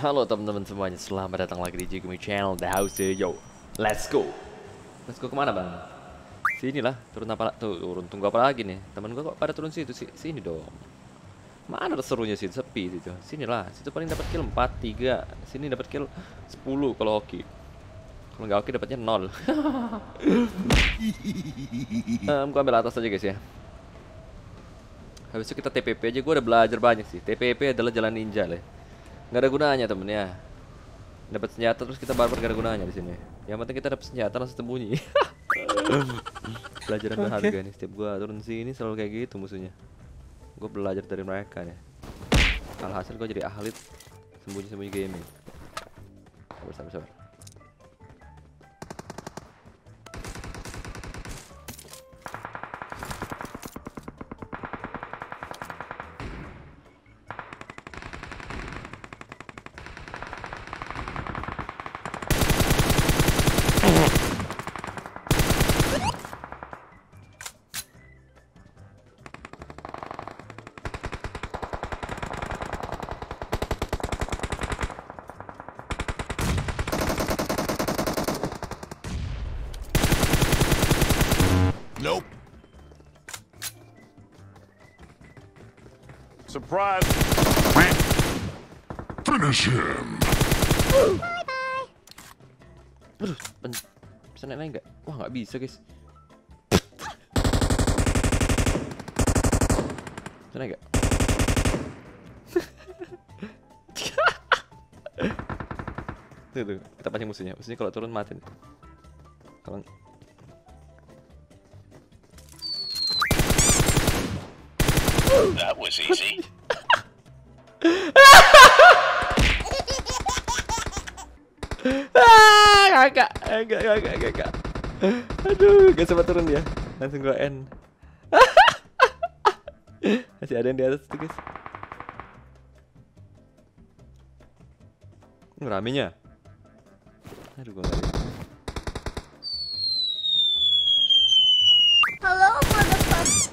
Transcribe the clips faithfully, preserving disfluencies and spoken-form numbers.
Halo teman-teman semuanya, selamat datang lagi di Jigumi Channel The House. Yo, let's go. Let's go kemana bang? Sini lah, turun apa? Tuh, turun tunggu apa lagi nih? Temen gua kok pada turun situ sih? Sini dong. Mana ada serunya sih? Sepi situ. Sini lah, situ paling dapat kill empat, tiga. Sini dapat kill sepuluh kalau hoki. Kalau nggak hoki dapatnya nol. um, gua ambil atas aja guys ya. Habis itu kita T P P aja. Gua udah belajar banyak sih. T P P adalah jalan ninja lah. Nggak ada gunanya temen ya. Dapat senjata terus kita barbar gak ada gunanya di sini. Yang penting kita dapat senjata langsung sembunyi. Pelajaran berharga nih. Setiap gua turun sini selalu kayak gitu musuhnya. Gue belajar dari mereka nih. Alhasil gue jadi ahli sembunyi-sembunyi gaming. Sabar, sabar, sabar. Nope. Surprise. Finish him. Bye bye. Aduh, bisa naik naik nggak? Wah nggak bisa guys. Bisa naik nggak? Tuh, tuh, kita pancing musuhnya. Musuhnya kalau turun mati. Kalau That was easy. ah, kakak, kakak, kakak, kakak. Aduh, gak sempat turun dia. Langsung gua end. Masih ada yang di atas tuh guys. Hmm, ramenya. Aduh, gua nggak lihat. Hello, motherfucker.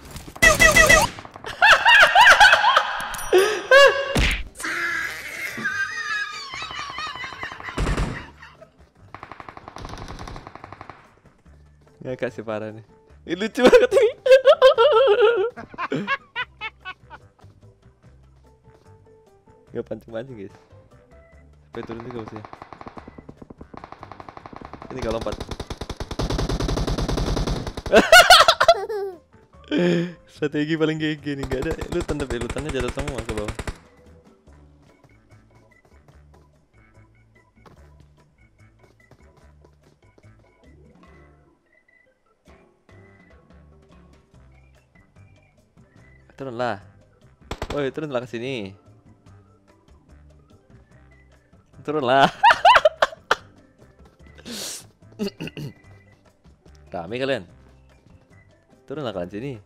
Ya kasih parah nih. Ini lucu banget ini. Gak pancing-pancing guys. Sampai turun juga musuhnya. Ini gak lompat. Strategi paling G G nih, gak ada lutan tapi lutannya jatuh semua ke bawah. Turunlah. Woi, turunlah ke sini. Turunlah. Rame kalian. Turunlah kalian sini.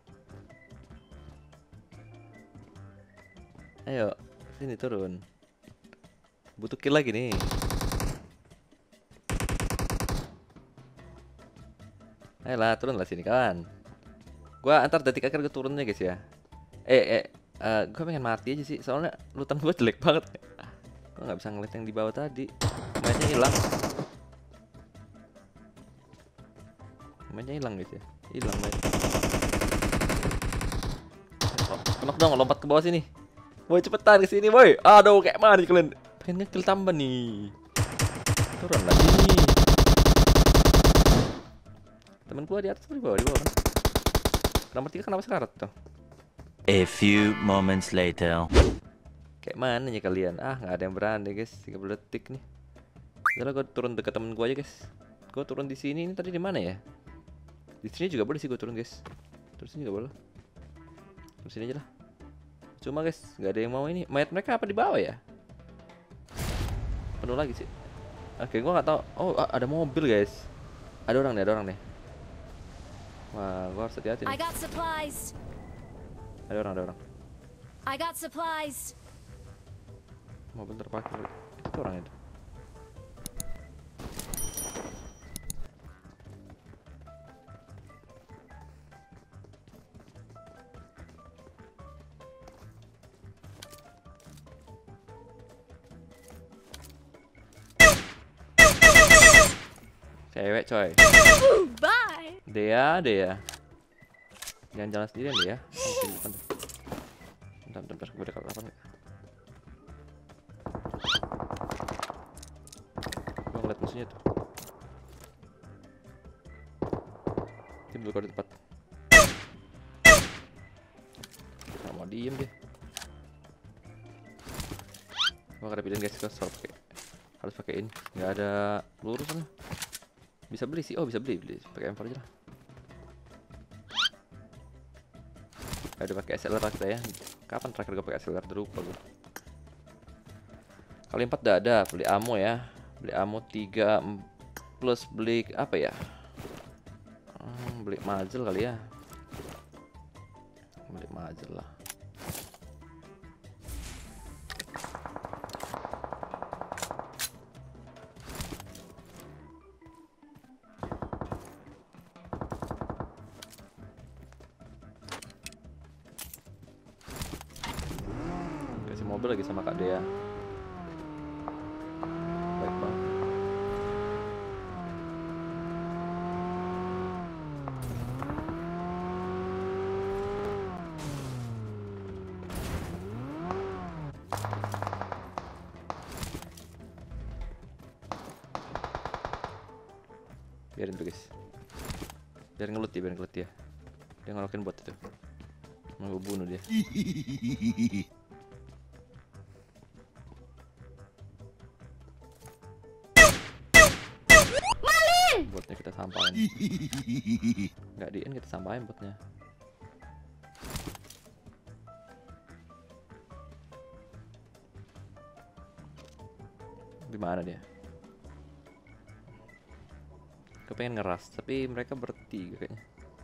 Ayo, sini turun. Butuh kill lagi nih. Ayolah, turunlah sini kawan. Gua antar detik akhir gue turunnya guys ya. Eh, eh, uh, gue pengen mati aja sih, soalnya lutan gue jelek banget. Gue nggak bisa ngeliat yang di bawah tadi. Mainnya hilang. Mainnya hilang guys ya, hilang main. Kenok dong, lompat ke bawah sini. Woi cepetan ke sini, woi. Aduh, kayak mana nih kalian? Pengen ngekill tambah nih. Turun lagi nih. Temen gue di atas, di bawah, di bawah kan. Nomor tiga kenapa sekarat tuh? A few moments later. Kayak mana nih kalian? Ah, nggak ada yang berani guys. tiga puluh detik nih. Udah gue turun dekat temen gue aja guys. Gue turun di sini. Ini tadi di mana ya? Di sini juga boleh sih gue turun guys. Terus sini juga boleh. Terus sini aja lah. Cuma guys, nggak ada yang mau ini. Mayat mereka apa di bawah ya? Penuh lagi sih. Oke, gue nggak tahu. Oh, ada mobil guys. Ada orang nih, ada orang nih. Wah, gue harus hati-hati nih. I got supplies. Ada orang, ada orang. I got supplies. Mobil terparkir. Itu orang itu. Cewek coy. Bye. Dea, Dea. Jangan jalan sendirian deh ya. Nanti di depan tuh. Bentar, bentar, bentar. Gue dekat apa nih? Gue ngeliat musuhnya tuh. Tim dulu di tempat. Gak mau diem deh. Gue gak ada pilihan guys, gue selalu pakai. Harus pakai ini. Nggak ada peluru sana. Bisa beli sih. Oh bisa beli, beli pakai M empat aja lah. Gak ada pakai S L R kita ya. Kapan terakhir gue pakai S L R? Lupa gue. Kali empat udah ada. Beli ammo ya. Beli ammo tiga plus beli apa ya? Hmm, beli muzzle kali ya. Beli muzzle lah. Mobil lagi sama Kak Dea. Baik banget. Biarin dulu guys. Biar ngelut ya, biar ngelut ya. Dia ngolokin bot itu. Mau gue bunuh dia. Botnya kita sampain. Nggak di-in, kita sampain botnya. Gimana dia? Gue pengen ngeras, tapi mereka bertiga kayaknya.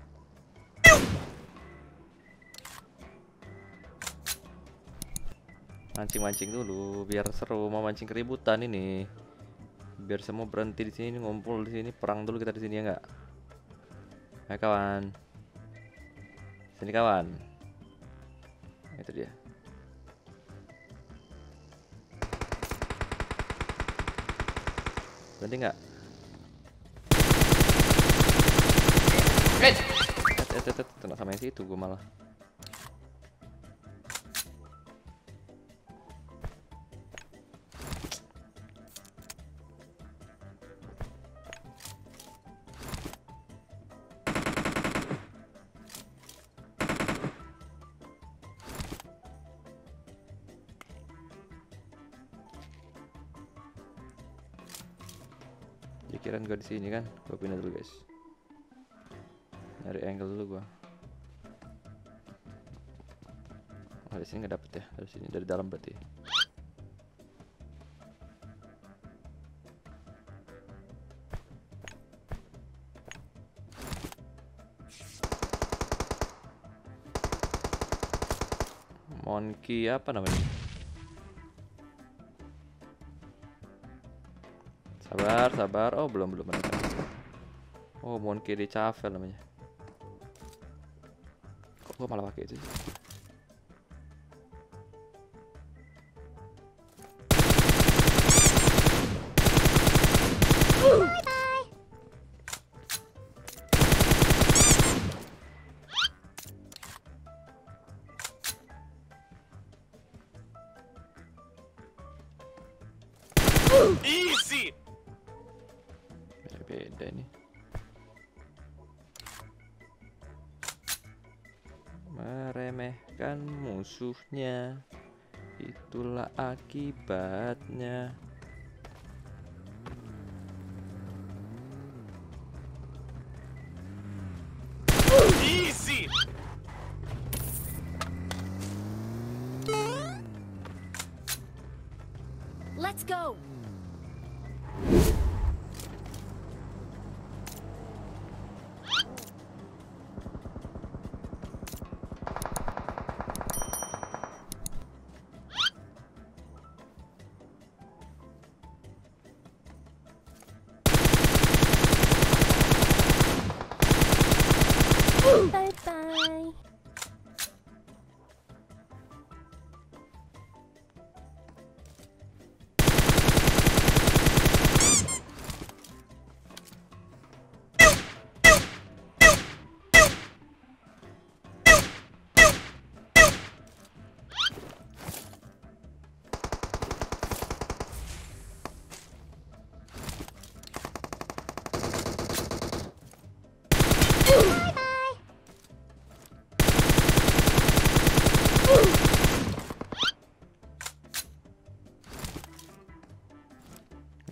Mancing-mancing dulu, biar seru. Mau mancing keributan ini. Biar semua berhenti di sini, ngumpul di sini, perang dulu kita di sini ya nggak? Ayo kawan, sini kawan. Itu dia. Berhenti nggak? Eh, eh, eh, eh, kena sama yang situ gue malah. Pikiran gue di sini kan, gue pindah dulu guys. Nyari angle dulu gue. Oh, dari sini nggak dapet ya, dari sini, dari dalam berarti. Monkey apa namanya? Sabar, sabar. Oh, belum belum ada. Oh, Monkey di Cavel namanya. Kok gua malah pakai itu sih? Easy. Beda ini. Meremehkan musuhnya, itulah akibatnya. Easy. Let's go. Bye bye.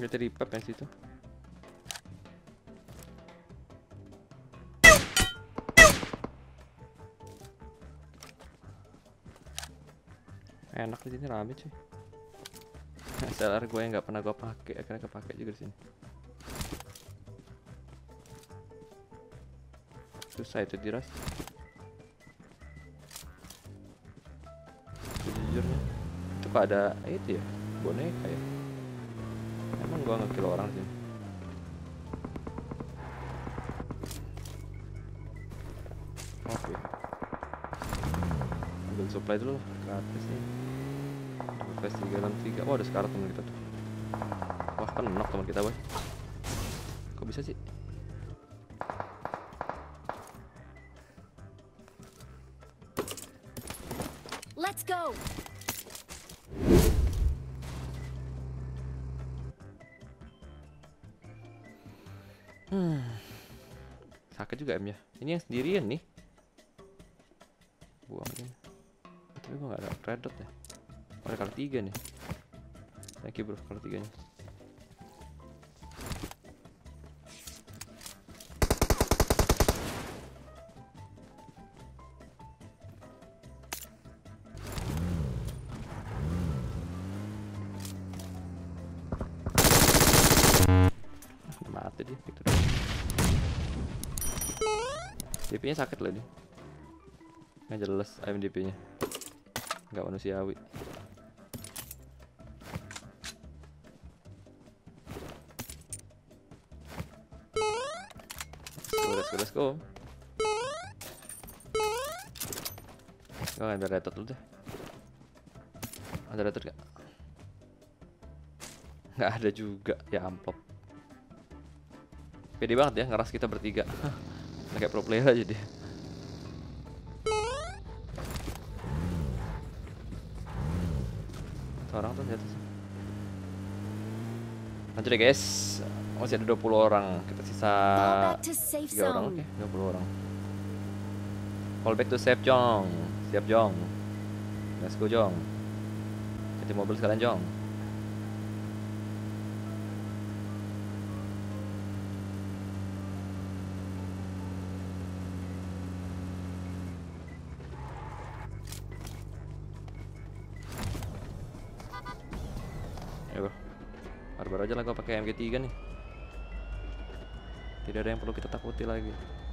Military pep yang situ. Enak di sini, rame cuy. S L R gue yang nggak pernah gue pakai, akhirnya kepake juga di sini. Susah itu diras. Sejujurnya itu kok ada itu ya, boneka ya. Emang gua ngekill orang sih. Oke, ambil supply dulu ke atas nih. Fast tiga enam tiga. Wah, ada sekarat teman kita tuh. Wah, kan knock teman kita, boy. Kok bisa sih? Let's go. Hmm. Sakit juga M ya. Ini yang sendirian nih. Buang ini. Tapi gua nggak ada red dot ya. Oh, ada kali tiga nih. Thank you bro, kali tiganya. Mati dia gitu. D P nya sakit loh dia. Nggak jelas I M D P nya. Nggak manusiawi. Let's go, let's go. Gue ngambil red dot dulu deh. Ada red dot gak? Nggak ada juga, ya amplop. Pede banget ya ngeras kita bertiga. Nah, kayak pro player aja dia. Orang tuh jatuh. Lanjut deh guys. Masih ada dua puluh orang. Kita sisa tiga orang, oke, okay? dua puluh orang. Call back to safe Jong. Siap Jong. Let's go Jong. Ganti mobil sekalian Jong. Baru aja lah gue pakai M G tiga nih. Tidak ada yang perlu kita takuti lagi.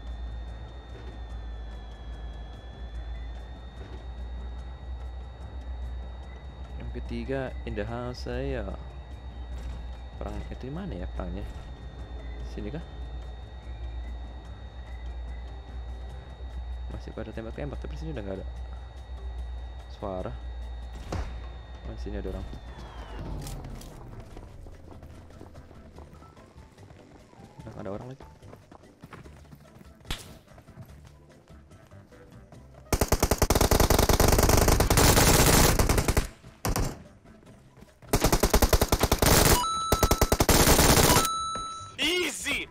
M G tiga in the house saya. Perang itu di mana ya perangnya? Sini kah? Masih pada tembak-tembak tapi sini udah nggak ada suara. Oh, sini ada orang. Ada orang lagi. Easy.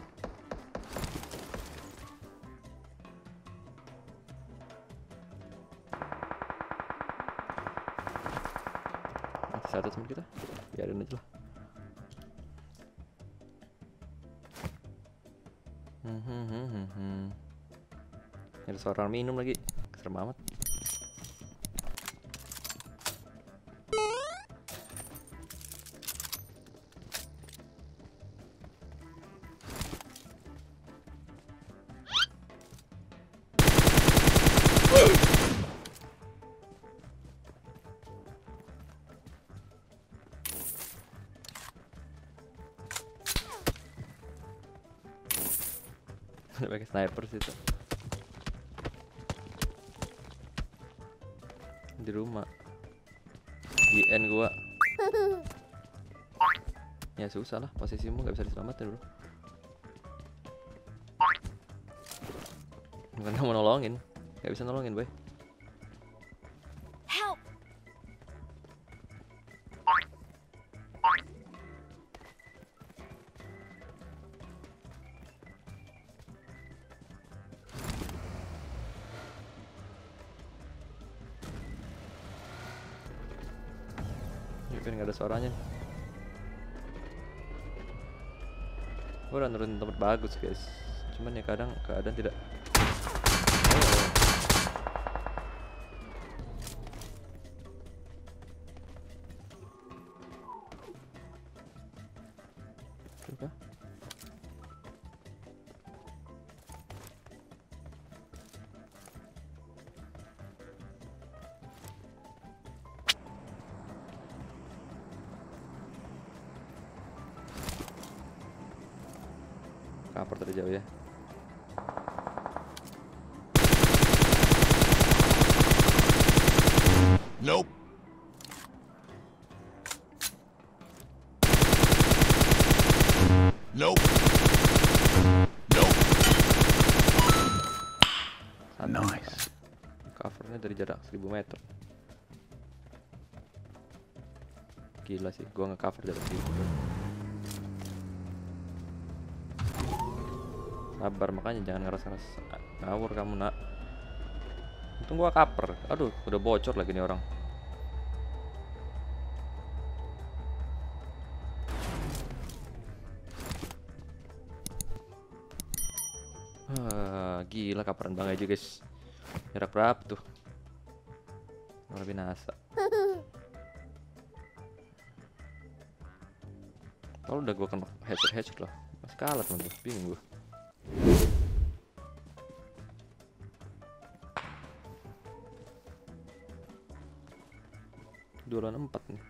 Masih satu teman kita. Biarin aja lah. Hmm, hmm, hmm, hmm, hmm. Ada suara minum lagi, serem amat. Ada pakai sniper situ. Di rumah. Di end gua. Ya susah lah, posisimu gak bisa diselamatin bro. Bukan kamu nolongin, gak bisa nolongin boy. Help. Biar nggak ada suaranya. Gue udah nurunin tempat bagus guys. Cuman ya kadang keadaan tidak. Oh. Cover tadi jauh ya. Nope. Nope. Nope. Nice. Covernya dari jarak seribu meter. Gila sih, gua nge-cover jarak seribu meter. Sabar, makanya jangan ngeras-ngeras ngawur kamu nak. Untung gua cover. Aduh, udah bocor lagi nih orang. Ah, gila coveran bang aja guys. Jarak berapa tuh? Luar binasa. Kalau udah gua kena headshot headshot loh. Masih kalah teman tuh, bingung gua. Dua lawan empat nih.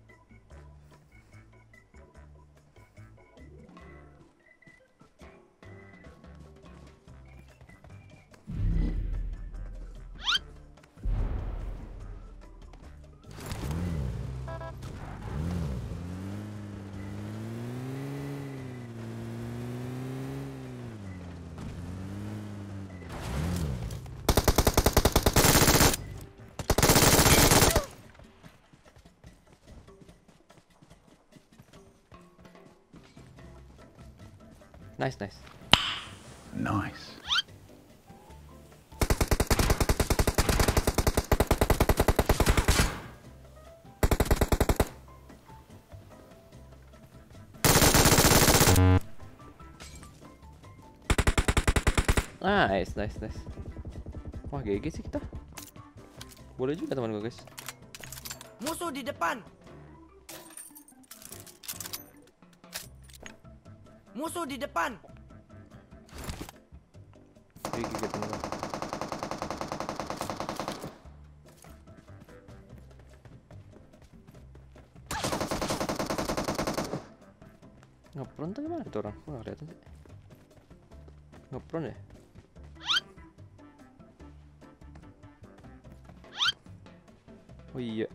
Nice, nice. Nice. Nice, nice, nice. Wah, G G sih kita. Boleh juga teman gue guys. Musuh di depan. Musuh di depan. G G teman gue. Ngepron tuh gimana tuh orang? Gue gak kelihatan sih. Ngepron ya? Oh iya.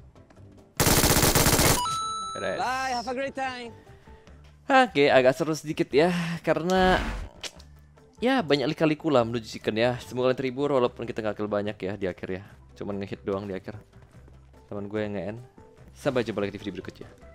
Beres. Bye, have a great time. Oke, agak seru sedikit ya, karena ya banyak lika-liku lah menuju chicken ya. Semoga kalian terhibur walaupun kita gak kill banyak ya di akhir ya. Cuman ngehit doang di akhir. Teman gue yang nge-end. Sampai jumpa lagi di video berikutnya.